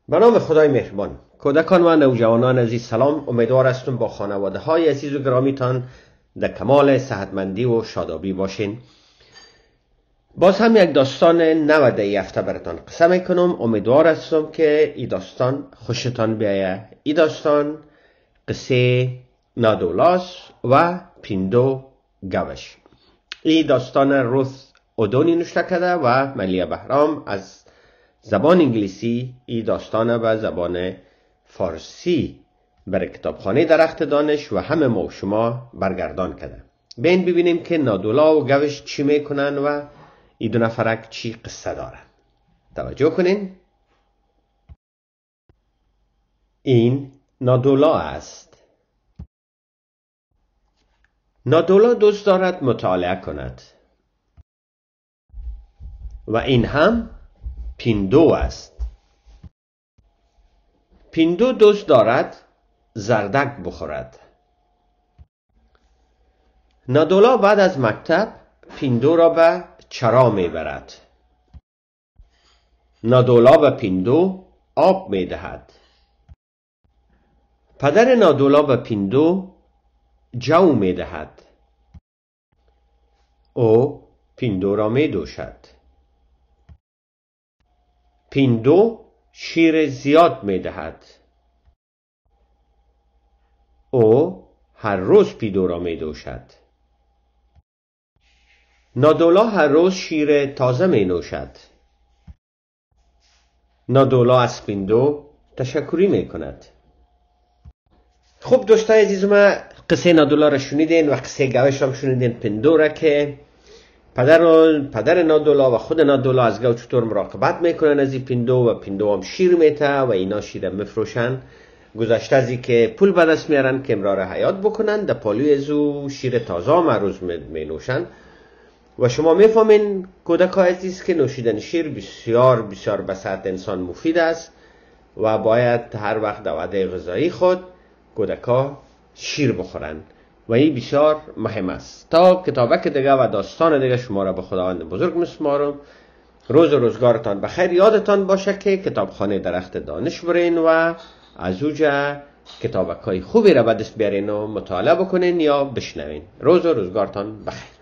به نام خدای مهربان. کودکان و نوجوانان عزیز سلام. امیدوار هستم با خانواده های عزیز و گرامیتان در کمال صحتمندی و شادابی باشین. باز هم یک داستان نو در این هفته براتان قصه میکنم. امیدوار هستم که این داستان خوشتان بیایه. این داستان قصه نادولاس و پیندو گوش. این داستان روث اودونی نوشته کرده و ملیه بهرام از زبان انگلیسی این داستان به زبان فارسی بر کتابخانه درخت دانش و همه ما و شما برگردان کرده. بین ببینیم که نادولا و گوش چی میکنن و این دو نفرک چی قصه دارن. توجه کنین. این نادولا است. نادولا دوست دارد مطالعه کند و این هم پیندو است. پیندو دوست دارد زردک بخورد. نادولا بعد از مکتب پیندو را به چرا میبرد. نادولا به پیندو آب میدهد. پدر نادولا به پیندو جو میدهد. او پیندو را میدوشد. پیندو شیر زیاد میدهد. او هر روز پیندو را میدوشد. نادولا هر روز شیر تازه می نوشد. نادولا از پیندو تشکری می کند. خب دوستای عزیز، ما قصه نادولا را شنیدین و قصه گوش را شنیدین. پیندو را که پدر نادولا و خود نادولا از گاو چطور مراقبت میکنن از این پیندو و پیندو هم شیر میته و اینا شیر میفروشن. گذشته از که پول به دست میارن که امرار حیات بکنن، در پالوی ازو شیر تازه هم روز می نوشن. و شما میفهمین کودک عزیز که نوشیدن شیر بسیار بسیار به صحت انسان مفید است و باید هر وقت در وعده غذایی خود کودکا شیر بخورن و این بسیار مهم است. تا کتابک دیگه و داستان دیگه شما را به خداوند بزرگ میسپارم. روز و روزگارتان بخیر. یادتان باشه که کتابخانه درخت دانش برین و از اوجا کتابکای خوبی را به دست بیارین و مطالعه بکنین یا بشنوین. روز و روزگارتان بخیر.